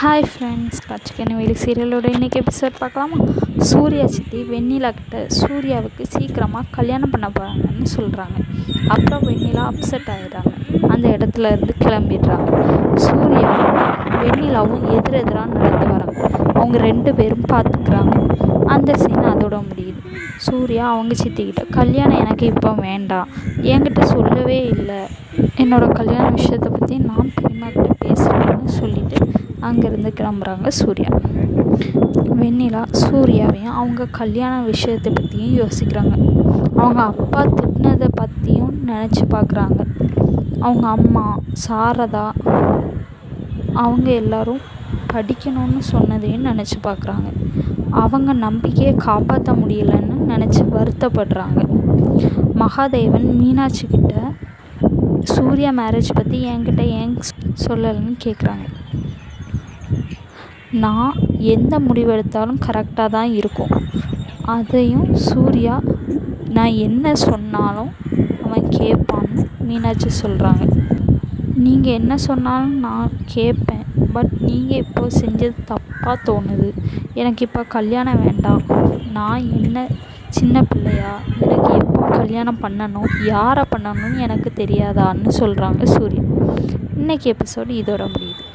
Hi friends, கட்சிக்கன வேலி சீரியலோட இன்றைக்கி episode பார்க்கலாமா? சூர்யா சித்தி வெண்ணிலா கிட்ட சூர்யாவுக்கு சீக்கிரமாக கல்யாணம் பண்ண போகிறாங்கன்னு சொல்கிறாங்க. அப்புறம் வெண்ணிலா அப்செட் ஆகிடுறாங்க. அந்த இடத்துல இருந்து கிளம்பிடுறாங்க. சூர்யாவும் வெண்ணிலாவும் எதிரெதிராக நடந்து வராங்க. அவங்க 2 பேரும் பார்த்துக்கிறாங்க. அந்த சீன் அதோட முடியுது. சூர்யா அவங்க சித்திக்கிட்ட, கல்யாணம் எனக்கு இப்போ வேண்டாம், என்கிட்ட சொல்லவே இல்லை, என்னோடய கல்யாண விஷயத்தை பற்றி நான் பெரியம்மா கிட்ட பேசுகிறேன்னு சொல்லிவிட்டு அங்கேருந்து கிளம்புறாங்க சூர்யா. வெண்ணிலா சூர்யாவையும் அவங்க கல்யாண விஷயத்தை பற்றியும் யோசிக்கிறாங்க. அவங்க அப்பா திட்டினதை பற்றியும் நினச்சி பார்க்குறாங்க. அவங்க அம்மா சாரதா அவங்க எல்லோரும் படிக்கணும்னு சொன்னதையும் நினச்சி பார்க்குறாங்க. அவங்க நம்பிக்கையை காப்பாற்ற முடியலன்னு நினச்சி வருத்தப்படுறாங்க. மகாதேவன் மீனாட்சி கிட்ட சூர்யா மேரேஜ் பற்றி என்கிட்ட ஏன் சொல்லலைன்னு கேட்குறாங்க. நான் எந்த முடிவெடுத்தாலும் கரெக்டாக தான் இருக்கும், அதையும் சூர்யா நான் என்ன சொன்னாலும் அவன் கேட்பான்னு மீனாட்சி சொல்கிறாங்க. நீங்கள் என்ன சொன்னாலும் நான் கேட்பேன், பட் நீங்கள் இப்போ செஞ்சது தப்பாக தோணுது, எனக்கு இப்போ கல்யாணம் வேண்டாம், நான் என்ன சின்ன பிள்ளையா, எனக்கு எப்போ கல்யாணம் பண்ணணும், யாரை பண்ணணும்னு எனக்கு தெரியாதான்னு சொல்கிறாங்க சூர்யா. இன்றைக்கி எபிசோடு இதோட முடியுது.